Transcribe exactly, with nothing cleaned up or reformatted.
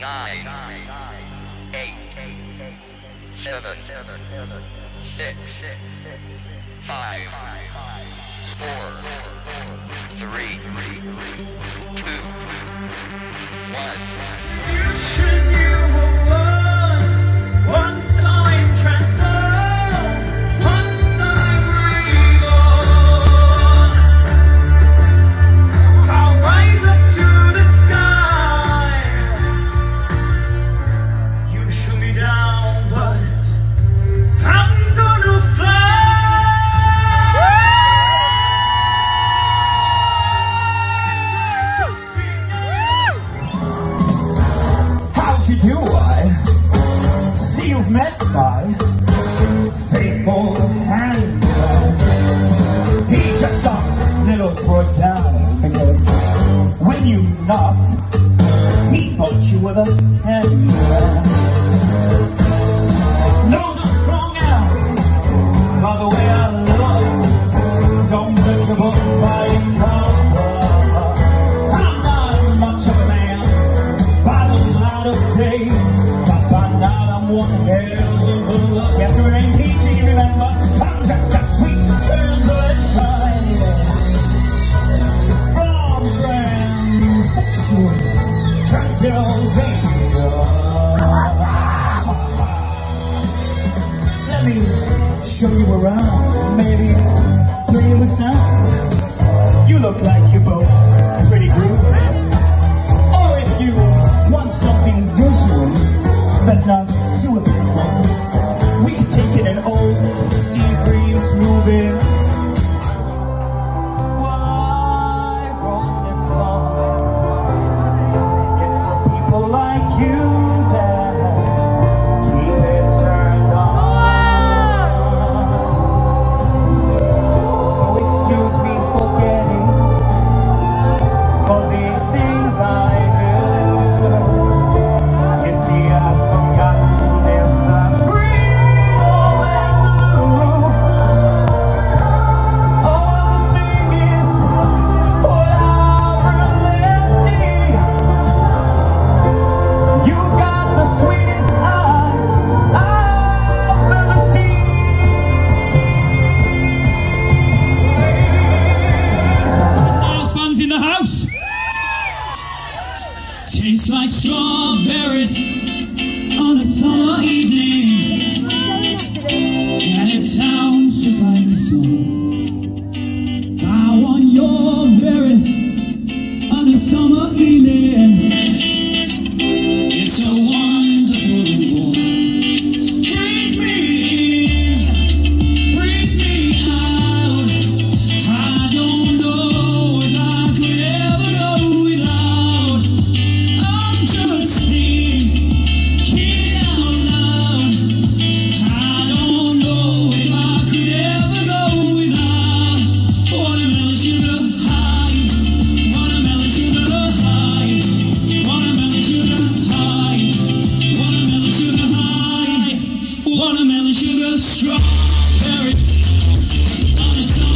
nine, eight, seven, six, five, four, three, two, one. You should knew a word once I'm transformed, once I'm reborn. I'll rise up to the sky. You shoot me down, but I'm gonna fly. How'd you do? I see you've met my faithful hand. He just a little brought down because when you knocked, he thought you were the hand. No, not strong now, by the way I look. Don't judge a book by its cover. I'm not much of a man by the light of day, but by night I'm one hell of a look. Yes, we ain't peachy, remember, I'm just a sweet girl inside. From transsexual Transylvania. Let me show you around, maybe play you a sound. You look like you're both pretty groovy. Or if you want something visual that's not too offensive, we can take it an old Steve Reeves movie. Well, I wrote this song. It's for people like you that keep it turned on. So excuse me for getting all these things I do. You see, I've forgotten if I'm green or blue. Oh, the thing is, what I really need. You got the sweetest eyes I've ever seen. Stars fans in the house. Tastes like strawberries on a summer evening, and it sounds just like a song. I want your berries on a summer evening. It's so wonderful and warm. Breathe me in, breathe me out. I don't know if I could ever go without. I'm just thinking out loud. I don't know if I could ever go without watermelon sugar high, watermelon sugar high, watermelon sugar high, watermelon sugar high, watermelon sugar strawberries on a summer